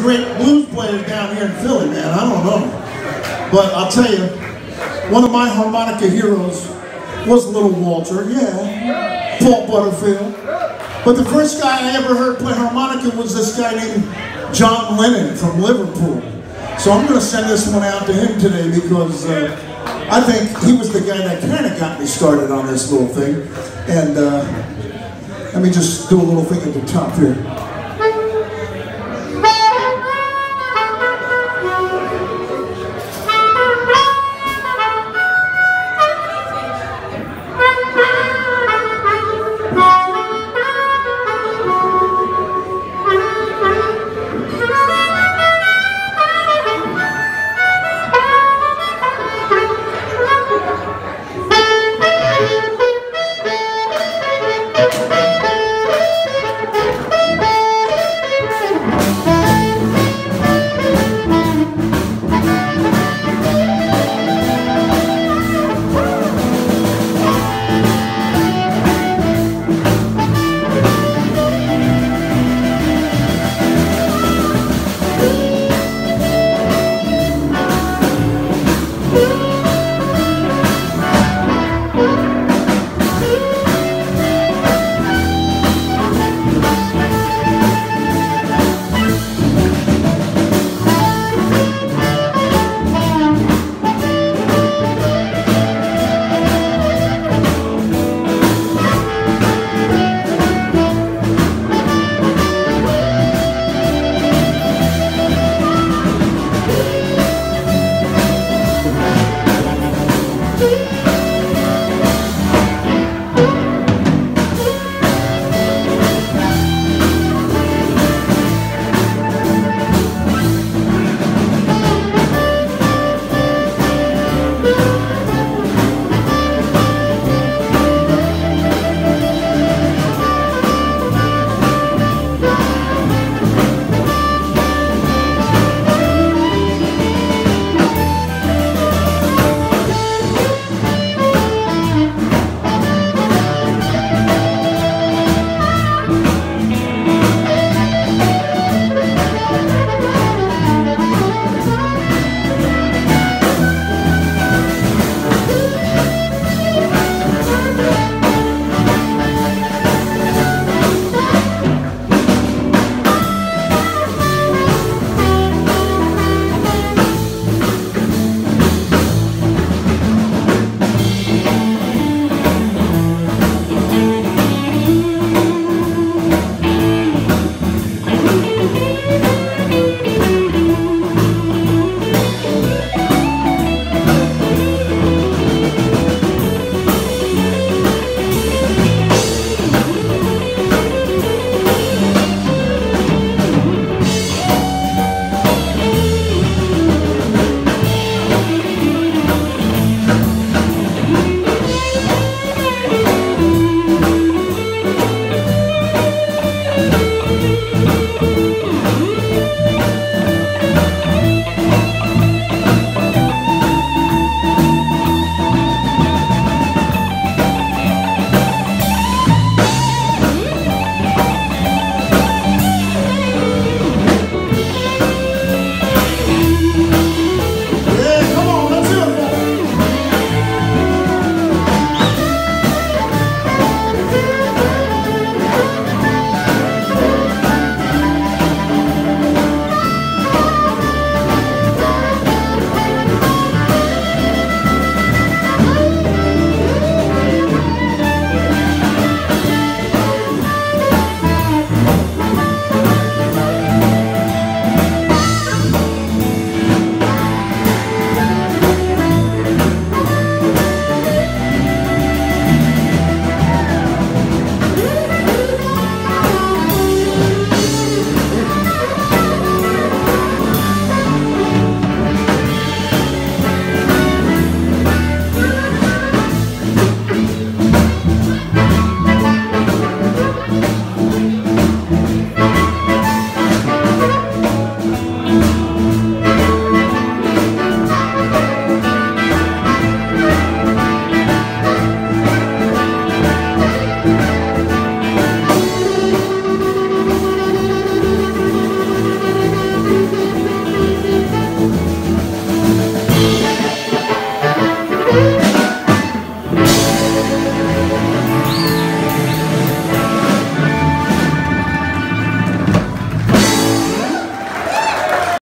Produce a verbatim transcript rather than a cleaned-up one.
great blues players down here in Philly, man. I don't know. But I'll tell you, one of my harmonica heroes was Little Walter, yeah. Paul Butterfield. But the first guy I ever heard play harmonica was this guy named John Lennon from Liverpool. So I'm going to send this one out to him today because uh, I think he was the guy that kind of got me started on this little thing. And uh, let me just do a little thing at the top here.